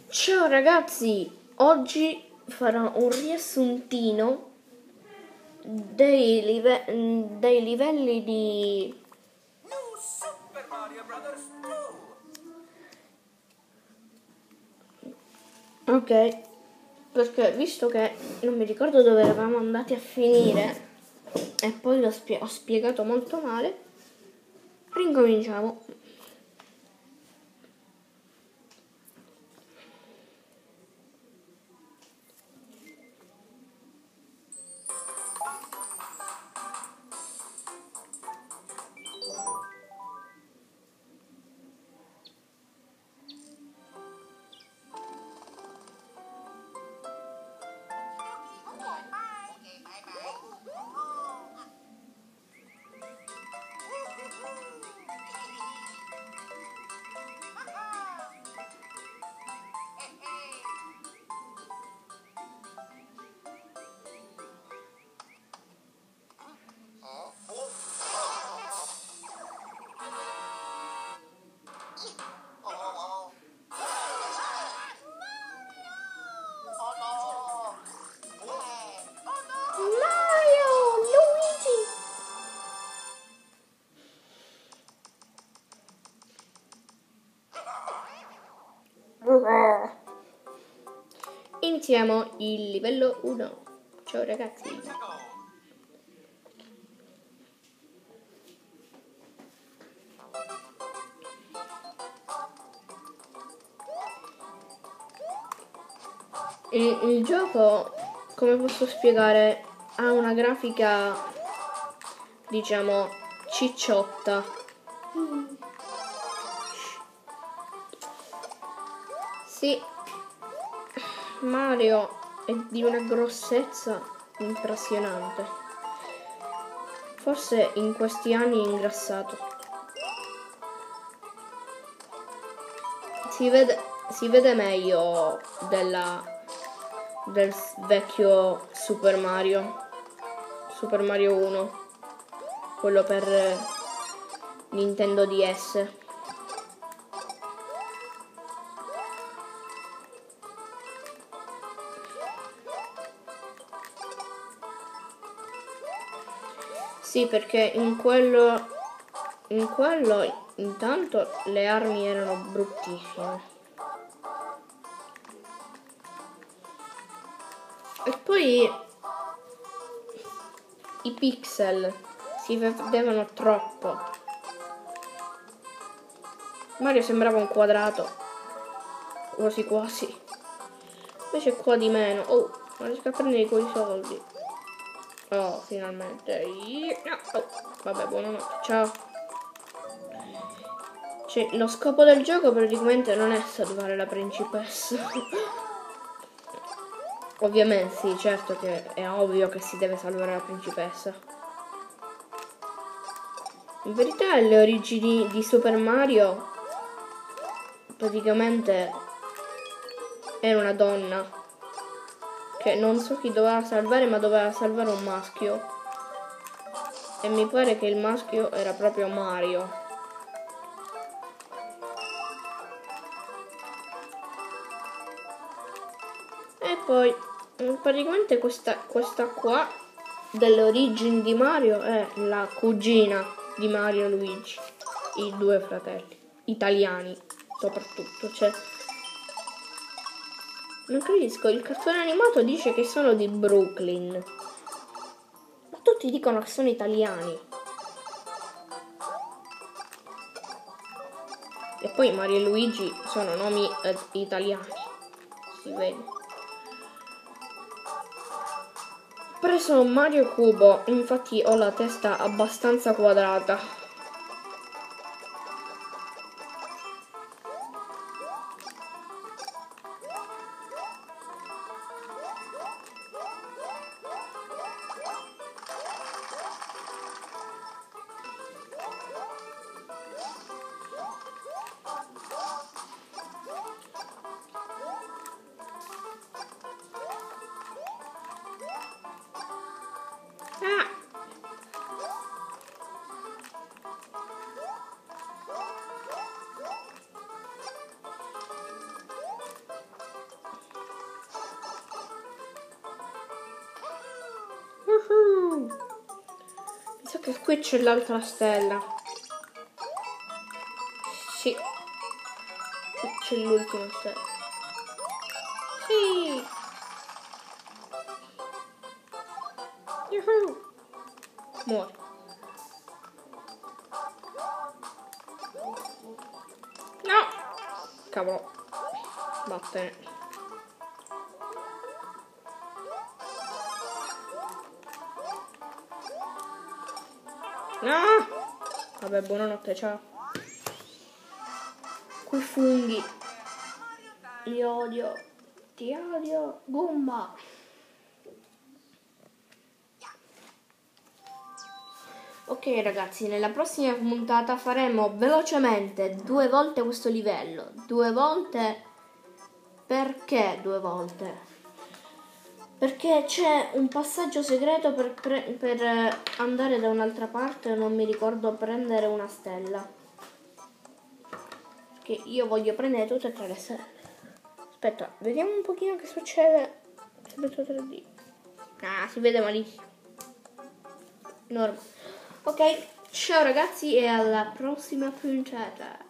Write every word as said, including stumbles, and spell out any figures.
Ciao ragazzi, oggi farò un riassuntino dei, live- dei livelli di New Super Mario Brothers due. ok, perché visto che non mi ricordo dove eravamo andati a finire e poi l'ho spie- ho spiegato molto male, ricominciamo. Iniziamo il livello uno. Ciao ragazzi. Il, il gioco, come posso spiegare, ha una grafica, diciamo, cicciotta. Sì, Mario è di una grossezza impressionante. Forse in questi anni è ingrassato. Si vede, si vede meglio della, del vecchio Super Mario. Super Mario uno. Quello per Nintendo D S. Sì, perché in quello, in quello intanto le armi erano bruttissime. E poi i pixel si vedevano troppo. Mario sembrava un quadrato, quasi quasi. Invece qua di meno. Oh, non riesco a prendere quei soldi. Oh, finalmente. No. Oh, vabbè, buonanotte. Ciao. Cioè, lo scopo del gioco praticamente non è salvare la principessa. Ovviamente sì, certo che è ovvio che si deve salvare la principessa. In verità le origini di Super Mario praticamente era una donna che non so chi doveva salvare, ma doveva salvare un maschio. E mi pare che il maschio era proprio Mario. E poi praticamente questa, questa qua delle origini di Mario è la cugina di Mario e Luigi, i due fratelli italiani soprattutto. Cioè, non capisco, il cartone animato dice che sono di Brooklyn, ma tutti dicono che sono italiani. E poi Mario e Luigi sono nomi eh, italiani, si vede. Ho preso Mario Cubo, infatti ho la testa abbastanza quadrata. Ah! Yuhu. Mi sa che qui c'è l'altra stella. Sì. Qui c'è l'ultima stella. Sì. Yuhu. Muori. No. Cavolo. Vattene. No! Vabbè, buonanotte, ciao. Quei funghi. Li odio. Ti odio. Gumma. Ok ragazzi, nella prossima puntata faremo velocemente due volte questo livello. Due volte. Perché due volte? Perché c'è un passaggio segreto per, pre- per andare da un'altra parte, non mi ricordo, prendere una stella. Perché io voglio prendere tutte e tre le stelle. Aspetta, vediamo un pochino che succede. tre D. Ah, si vede malissimo. Norma. Ok, ciao ragazzi e alla prossima puntata.